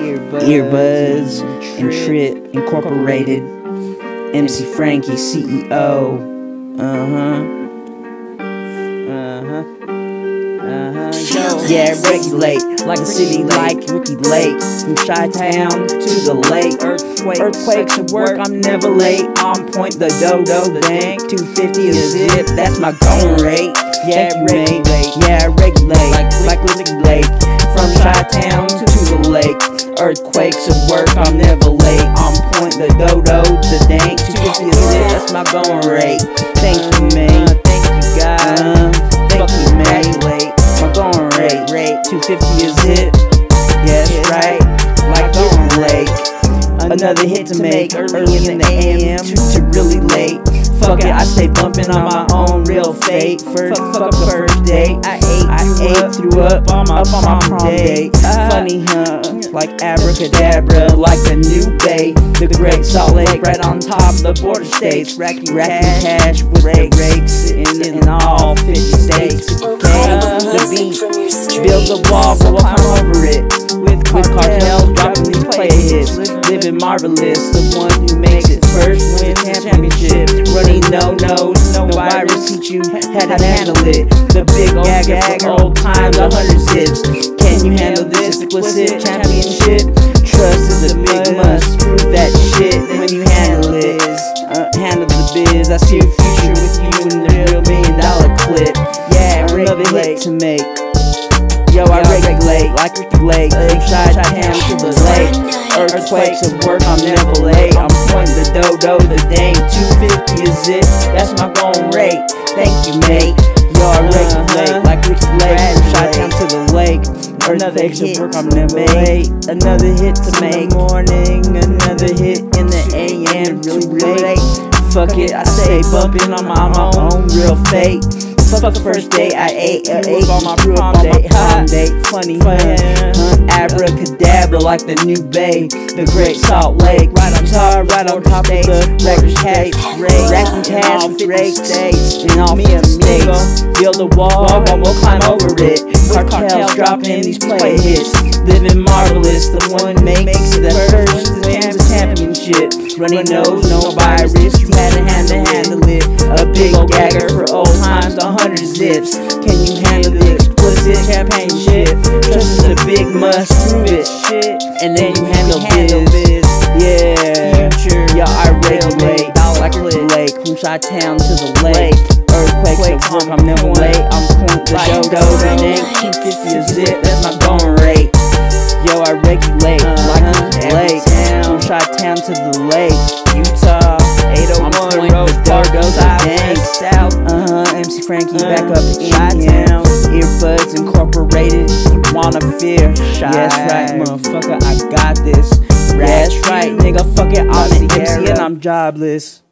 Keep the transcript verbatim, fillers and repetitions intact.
Earbuds and Trip Incorporated. M C Frankie, C E O. Uh-huh. Uh-huh. Uh-huh. Yo. Yeah, regulate like a city like Ricky Lake. From Chi-Town to the lake. Earthquake, Earthquakes at work, I'm never late. On point, the dodo, the dank. two fifty a zip, that's my going rate. Yeah, regulate. Yeah, regulate like, like Ricky Lake. From Chi-Town to the lake. Earthquakes at work, I'm never late. On point, the dodo, the dank. two fifty a zip, that's my going rate. Thank you, man. Thank you, God. Uh, thank you, man. My going rate, rate two fifty a zip. Yeah, that's right. Like going late. Another hit to make early in the A M to really late. Fuck it, I stay bumping on my own real fate. First, fuck the first date. I ate, I ate, threw up on my prom date. Funny, huh? Like abracadabra, like the new bay. The Great Salt Lake, right on top of the border states. Racking cash with rakes in, in all fifty states. Okay, the beat, build the wall, go climb over it. With Kartells, dropping these play hits. Living marvelous, the one who makes it first win championship. Running no-nos, no virus, teach you how to handle it. The big gag for old times, a hundred zips. Can you handle this explicit championship? Trust is a big must, prove that shit when you handle it. Uh, handle the biz, I see a future with you in the real million dollar clip. Yeah, another hit to make. Yo, I regulate like Ricky Lake. From Chi-Town to the lake. Earthquakes at work, I'm never late. I'm pointing the dodo, the dang. two fifty is it, that's my going rate. Thank you, mate. Yo, I regulate like Ricky Lake. From Chi-Town to the lake. Earthquakes at work, I'm never late. Another hit to make. Morning, another hit in the A M. Really late. Fuck it, I stay bumping on my own real fate. Fuck the first day I ate, I ate on my prom date, prom date, funny, huh? Abracadabra like the new bay, the Great Salt Lake, right on top, right on top of the record case, racking cash with rake states, in all fifty states. Build a wall, we'll climb over it. Kartells dropping these play hits, living marvelous, the one who makes it the first to win the championship. Running nose, no virus, you had a hand to handle it. A big gagger for old times, a hundred zips. Can you handle the explicit championship? Trust is a big must, prove it. And then you handle this. Yeah, yeah, I regulate like Ricky Lake. From Chi-Town to the lake. Earthquakes at work, I'm never late. I'm point the dodo, the name two fifty a zip, that's my going rate. Yo, I regulate like Ricky Lake. From Chi-Town to the lake. Utah, eight oh one road, Dodo, dang. South, uh-huh, M C Frankie back up in here. Earbuds Incorporated, you wanna fear. Yeah, that's right, motherfucker, I got this. Yeah, that's right, nigga, fuck it, I'm an M C and I'm jobless.